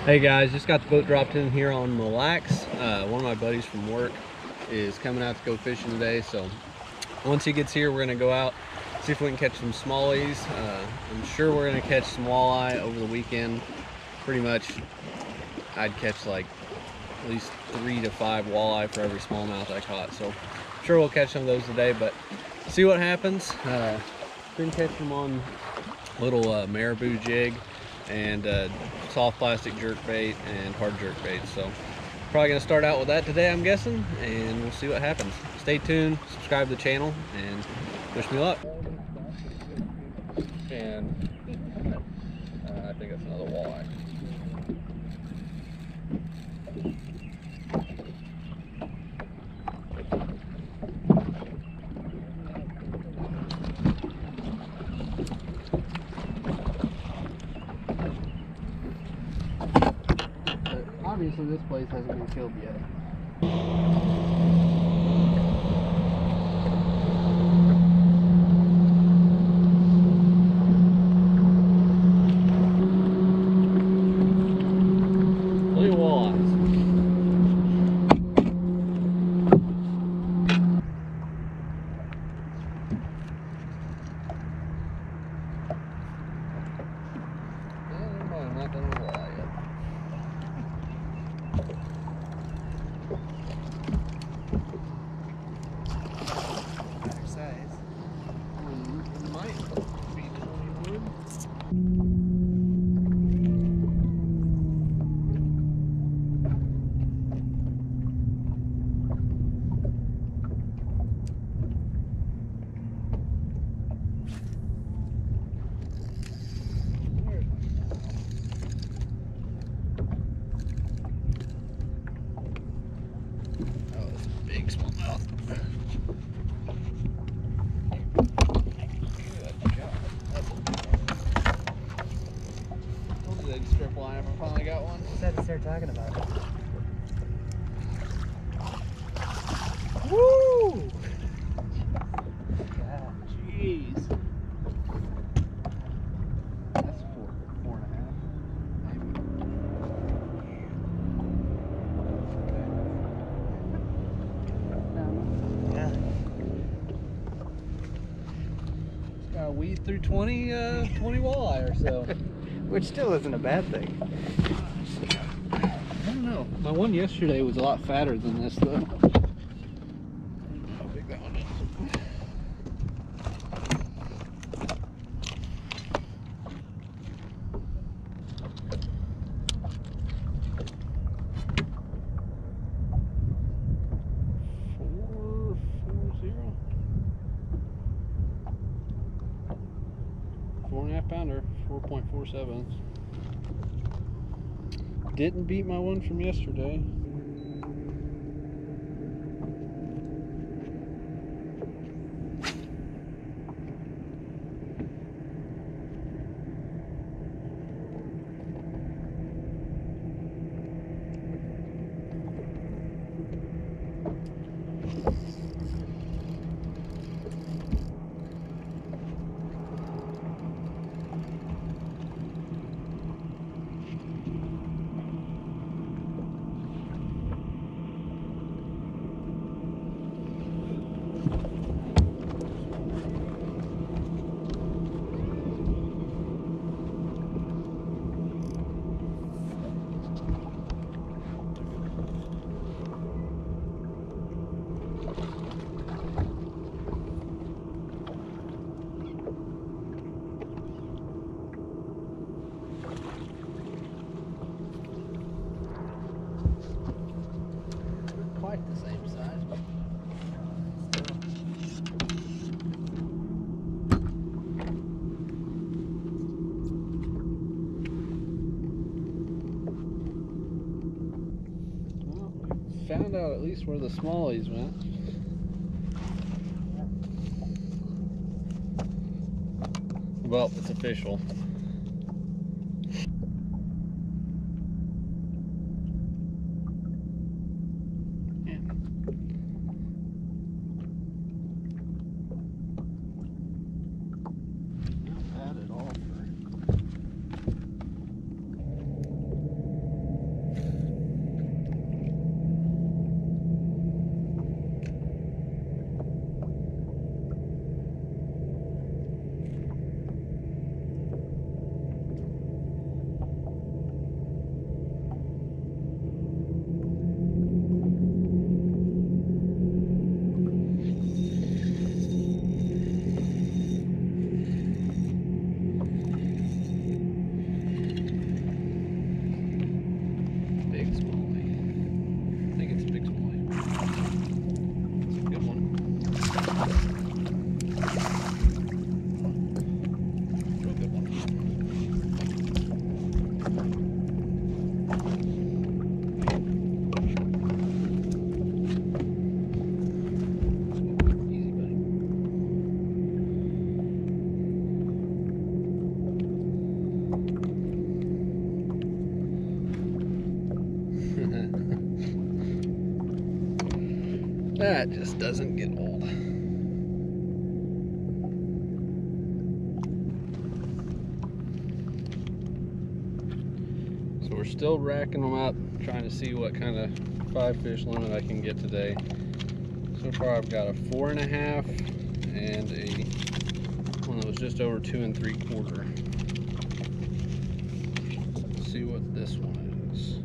Hey guys, just got the boat dropped in here on Mille. One of my buddies from work is coming out to go fishing today, so once he gets here we're gonna go out, see if we can catch some smallies. I'm sure we're gonna catch some walleye over the weekend. Pretty much I'd catch like at least 3 to 5 walleye for every smallmouth I caught, so I'm sure we'll catch some of those today, but see what happens. Been catching them on little marabou jig and soft plastic jerk bait and hard jerk bait, so probably gonna start out with that today, I'm guessing, and we'll see what happens. Stay tuned, subscribe to the channel, and wish me luck. And I think that's another walleye. Obviously this place hasn't been killed yet. Look at walleyes. Yeah, never mind, I'm not done with walleye yet. Better size. It might be 21. Oh, that's a big smallmouth. Big strip line. I finally got one. Just had to start talking about it. Woo! God. Jeez. That's 4.5. Maybe. Yeah. Just gotta weed through 20 walleye or so. Which still isn't a bad thing. I don't know. My one yesterday was a lot fatter than this, though. I don't know how big that one is. Four and a half pounder, 4.47. Didn't beat my one from yesterday. Quite the same size, but well, we found out at least where the smallies went. Well, it's official. Not bad at all for that just doesn't get old. So we're still racking them up, trying to see what kind of 5-fish limit I can get today. So far I've got a 4.5 and a one that was just over 2 3/4. Let's see what this one is.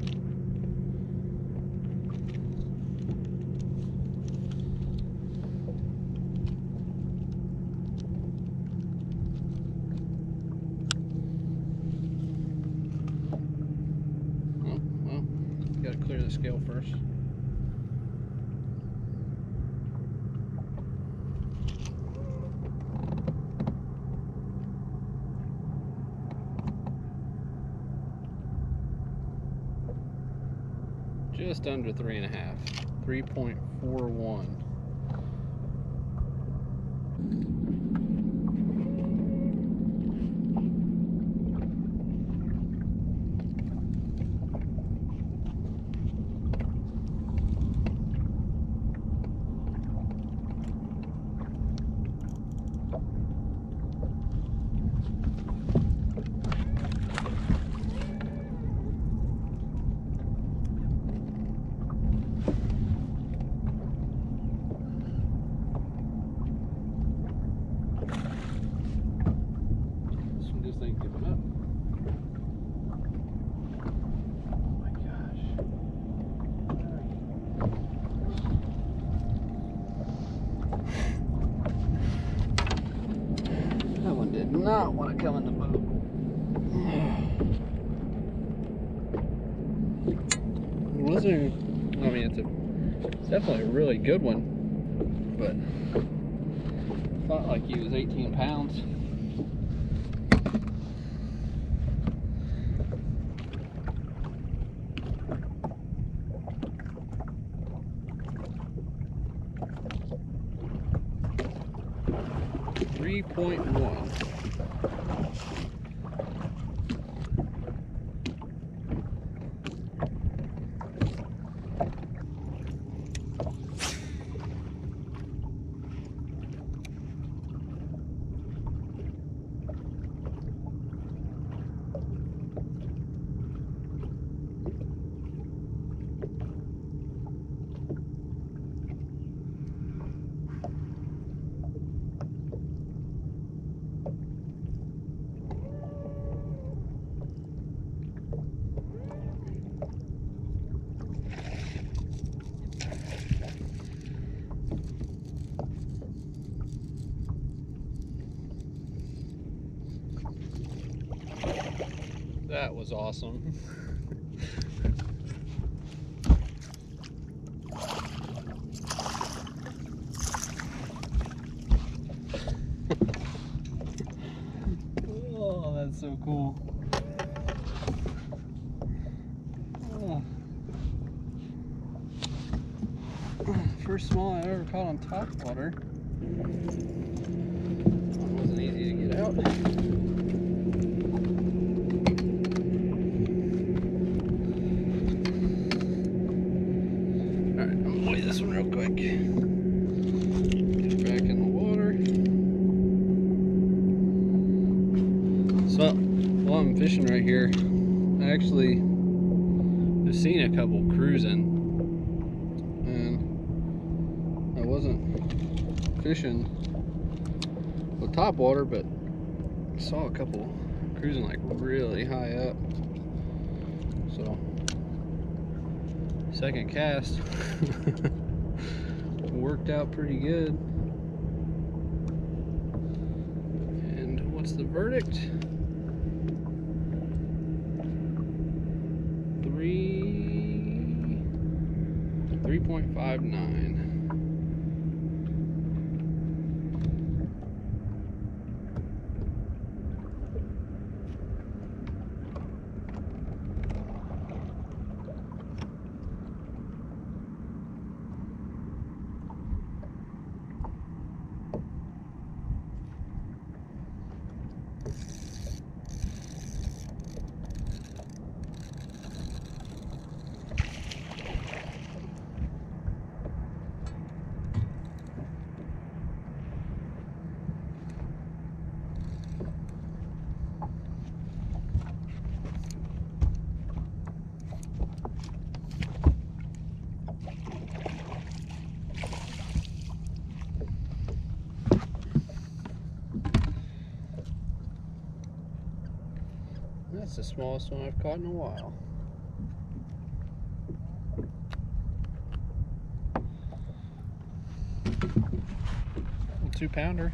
Oh, well, gotta clear the scale first. Just under 3.5, 3.41. Not want to come in the boat. It wasn't, I mean, it's definitely a really good one, but felt like he was 18 pounds. .1. That was awesome. Oh, that's so cool. Oh. First small I ever caught on top water. It wasn't easy to get out. This one real quick. Get it back in the water. So while I'm fishing right here, I actually have seen a couple cruising, and I wasn't fishing with top water, but I saw a couple cruising like really high up. So second cast worked out pretty good. And what's the verdict? 3.59. That's the smallest one I've caught in a while. A 2-pounder.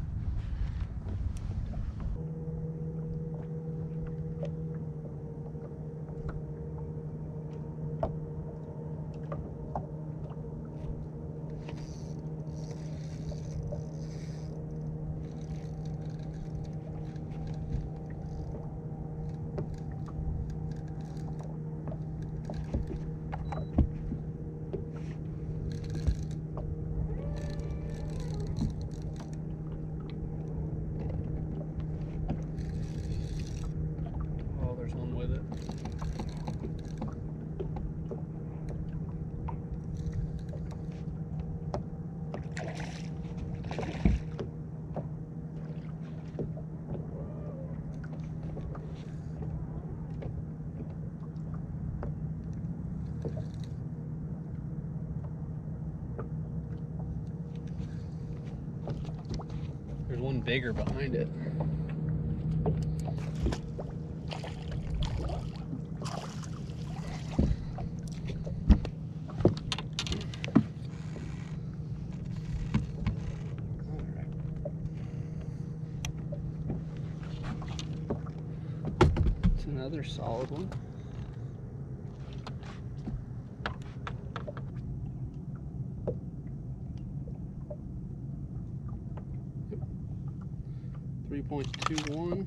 Oh, there's one with it. There's one bigger behind it. It's another solid one. Yep. 3.21.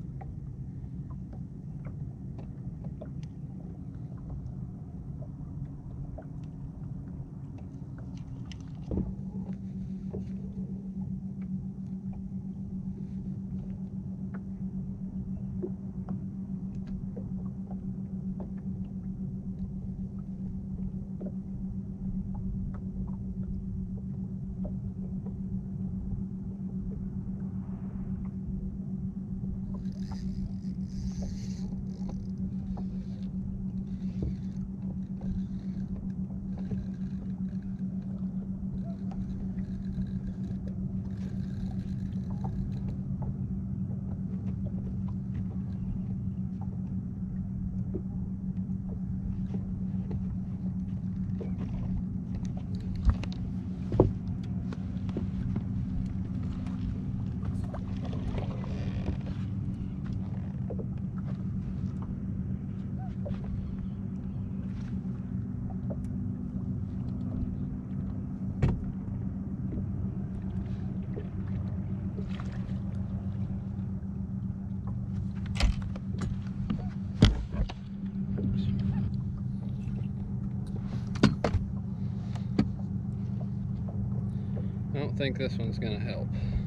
I don't think this one's gonna help.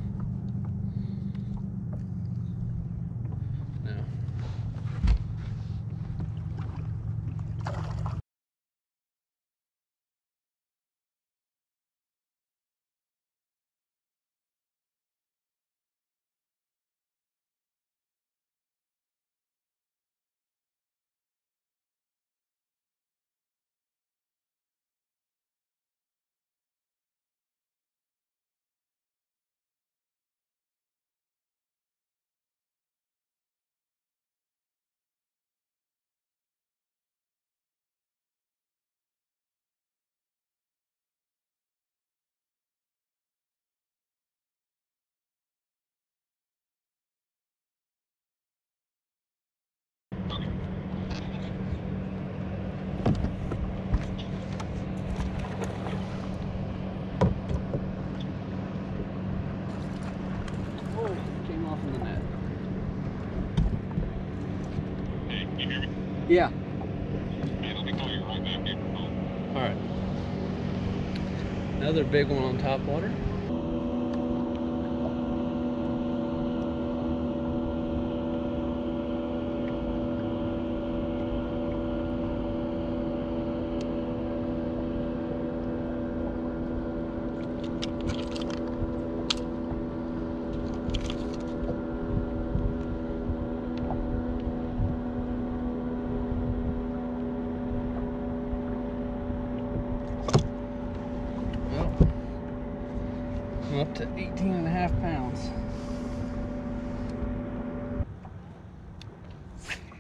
No. Oh, came off in the net. Hey, can you hear me? Yeah. Hey, let me call you right back here. All right. Another big one on top water. I'm up to 18.5 pounds.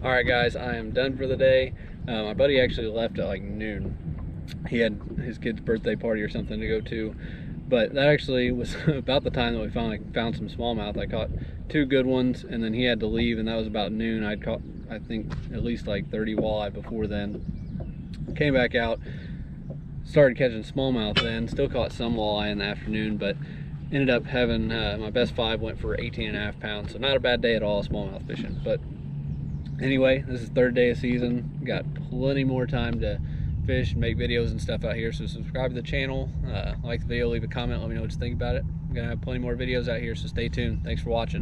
All right, guys, I am done for the day. My buddy actually left at like noon. He had his kid's birthday party or something to go to, but that actually was about the time that we finally found some smallmouth. I caught 2 good ones, and then he had to leave, and that was about noon. I'd caught, I think, at least like 30 walleye before then. Came back out, started catching smallmouth then, still caught some walleye in the afternoon, but ended up having, my best 5 went for 18.5 pounds, so not a bad day at all smallmouth fishing. But anyway, this is 3rd day of season. Got plenty more time to fish and make videos and stuff out here, so subscribe to the channel, like the video, leave a comment, let me know what you think about it. I'm gonna have plenty more videos out here, so stay tuned. Thanks for watching.